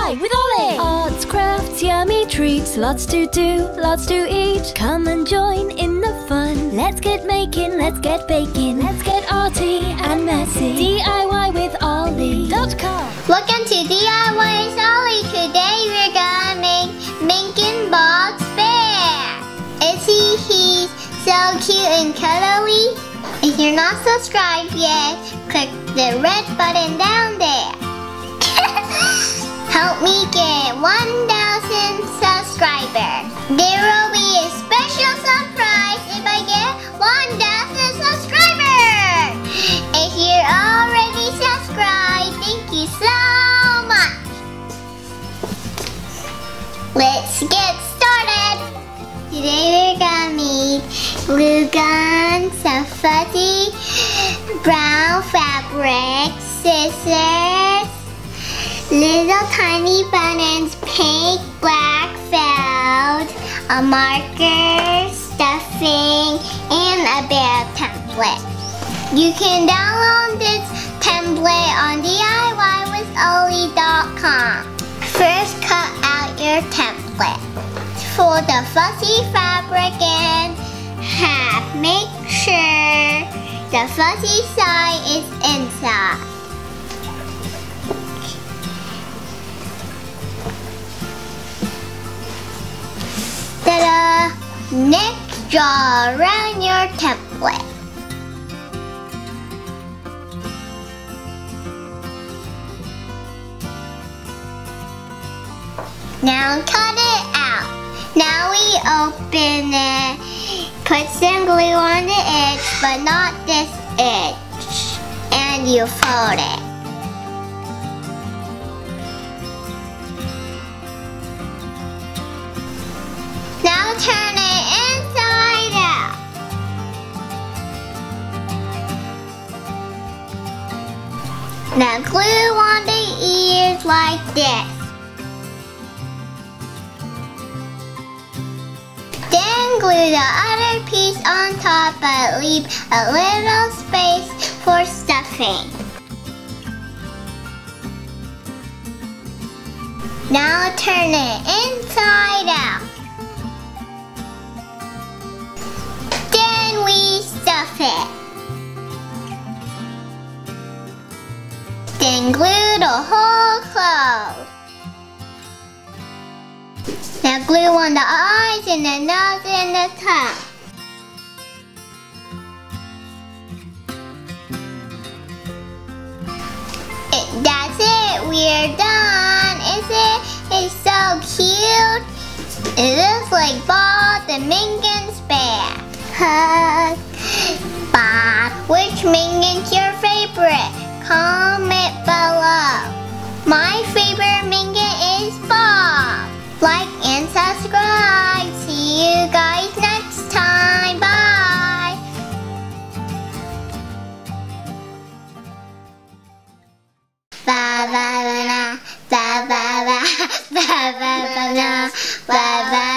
DIY with Ollie! Arts, crafts, yummy treats, lots to do, lots to eat. Come and join in the fun. Let's get making, let's get baking, let's get arty and messy. DIY with Ollie.com. Welcome to DIY with Ollie. Today we're gonna make Minion Bob's bear. He's so cute and cuddly. If you're not subscribed yet, click the red button down there. Help me get 1,000 subscribers. There will be a special surprise if I get 1,000 subscribers. If you're already subscribed, thank you so much. Let's get started. Today we're gonna make glue guns, some fuzzy brown fabric, scissors, little tiny buttons, pink, black felt, a marker, stuffing, and a bear template. You can download this template on DIYwithOllie.com. First, cut out your template. Fold the fuzzy fabric in half. Make sure the fuzzy side is inside. Ta-da! Next, draw around your template. Now cut it out. Now we open it. Put some glue on the edge, but not this edge. And you fold it. Now turn it inside out. Now glue on the ears like this. Then glue the other piece on top, but leave a little space for stuffing. Now turn it inside out. Then we stuff it. Then glue the whole clothes. Now glue on the eyes and the nose and the tongue. That's it, we're done. It's so cute. It looks like Bob the Minion's bear. Bob, which Minion's your favorite? Comment below. My favorite Minion is Bob. Like and subscribe. See you guys next time. Bye. Ba ba ba na, ba ba ba, ba ba ba na, ba ba.